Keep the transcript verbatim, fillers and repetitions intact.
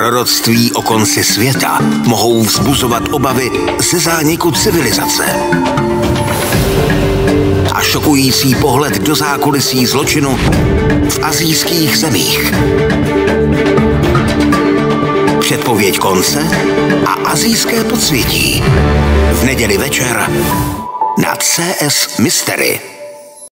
Proroctví o konci světa mohou vzbuzovat obavy ze zániku civilizace. A šokující pohled do zákulisí zločinu v asijských zemích. Předpověď konce a asijské podsvětí. V neděli večer na C S Mystery.